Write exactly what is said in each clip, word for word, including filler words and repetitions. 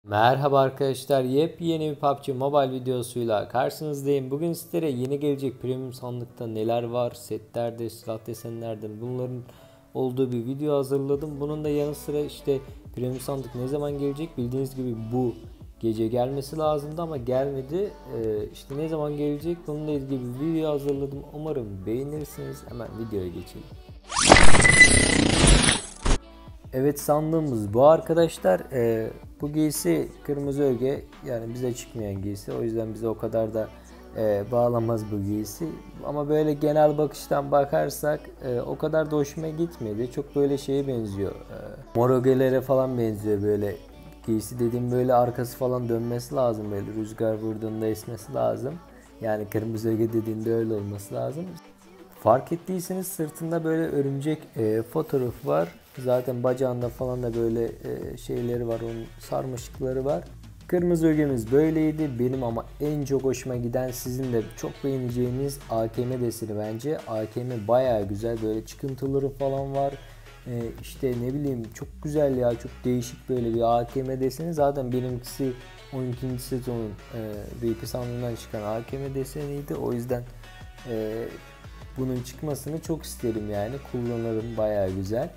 Merhaba arkadaşlar, yepyeni bir P U B G Mobile videosuyla karşınızdayım. Bugün sizlere yeni gelecek premium sandıkta neler var, setlerde, silah desenlerde bunların olduğu bir video hazırladım. Bunun da yanı sıra işte premium sandık ne zaman gelecek, bildiğiniz gibi bu gece gelmesi lazımdı ama gelmedi. Ee, işte ne zaman gelecek bununla ilgili bir video hazırladım. Umarım beğenirsiniz. Hemen videoya geçelim. Evet, sandığımız bu arkadaşlar. Ee, bu giysi kırmızı öge, yani bize çıkmayan giysi, o yüzden bize o kadar da e, bağlamaz bu giysi. Ama böyle genel bakıştan bakarsak e, o kadar da hoşuma gitmedi. Çok böyle şeye benziyor, e, mor ögelere falan benziyor böyle. Giysi dediğim böyle arkası falan dönmesi lazım, böyle rüzgar vurduğunda esmesi lazım. Yani kırmızı öge dediğinde öyle olması lazım. Fark ettiyseniz sırtında böyle örümcek e, fotoğrafı var. Zaten bacağında falan da böyle e, şeyleri var, onun sarmaşıkları var. Kırmızı ögemiz böyleydi. Benim ama en çok hoşuma giden, sizin de çok beğeneceğiniz A K M deseni bence. A K M bayağı güzel, böyle çıkıntıları falan var. E, işte ne bileyim, çok güzel ya, çok değişik böyle bir A K M deseni. Zaten benimkisi on ikinci sezonun e, V I P sandığından çıkan A K M deseniydi. O yüzden e, bunun çıkmasını çok isterim, yani kullanırım, bayağı güzel.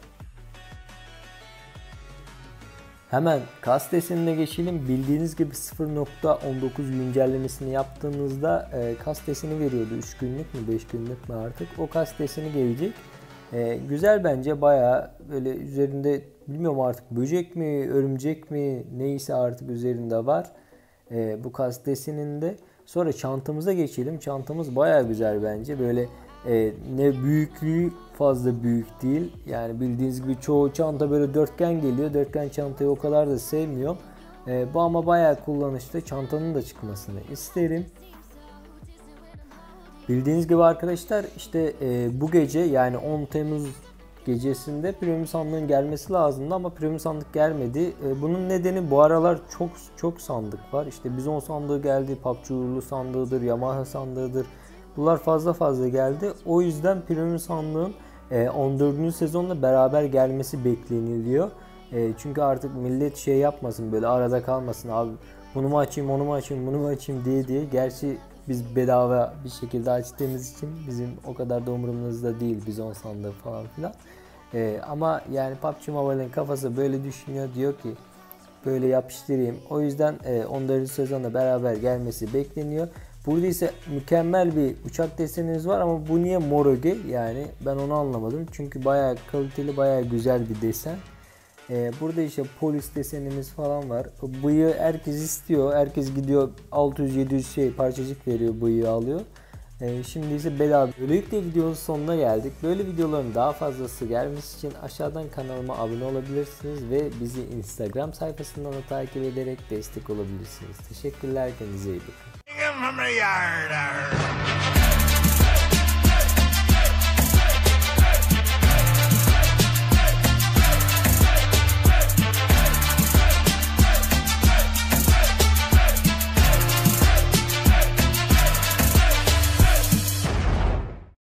Hemen kas desenine geçelim. Bildiğiniz gibi sıfır nokta on dokuz güncellemesini yaptığımızda e, kas deseni veriyordu. üç günlük mü beş günlük mü artık o kas deseni gelecek. E, güzel bence, bayağı böyle üzerinde, bilmiyorum artık böcek mi örümcek mi neyse artık üzerinde var e, bu kas deseninde. Sonra çantamıza geçelim. Çantamız bayağı güzel bence. Böyle e, ne büyüklüğü fazla büyük değil. Yani bildiğiniz gibi çoğu çanta böyle dörtgen geliyor. Dörtgen çantayı o kadar da sevmiyorum. E, bu ama bayağı kullanışlı. Çantanın da çıkmasını isterim. Bildiğiniz gibi arkadaşlar, işte e, bu gece, yani on Temmuz gecesinde premium sandığın gelmesi lazımdı ama premium sandık gelmedi. E, bunun nedeni, bu aralar çok çok sandık var. İşte Bizon sandığı geldi, P U B G uğurlu sandığıdır, Yamaha sandığıdır. Bunlar fazla fazla geldi. O yüzden premium sandığın e, on dördüncü sezonla beraber gelmesi bekleniliyor. E, çünkü artık millet şey yapmasın, böyle arada kalmasın, abi bunu mu açayım onu mu açayım bunu mu açayım diye diye. Gerçi biz bedava bir şekilde açtığımız için bizim o kadar da umurumuzda değil Bizon sandığı falan filan. Ee, ama yani P U B G Mobile'in kafası böyle düşünüyor, diyor ki böyle yapıştırayım. O yüzden e, on dördüncü sezonla beraber gelmesi bekleniyor. Burada ise mükemmel bir uçak desenimiz var ama bu niye mor öge, yani ben onu anlamadım. Çünkü bayağı kaliteli, bayağı güzel bir desen. Ee, burada işte polis desenimiz falan var. Bıyığı herkes istiyor. Herkes gidiyor altı yüz yedi yüz şey parçacık veriyor, bıyığı alıyor. Ee, şimdi ise bedava. Böylelikle videonun sonuna geldik. Böyle videoların daha fazlası gelmesi için aşağıdan kanalıma abone olabilirsiniz ve bizi Instagram sayfasından da takip ederek destek olabilirsiniz. Teşekkürler, kendinize iyi bakın.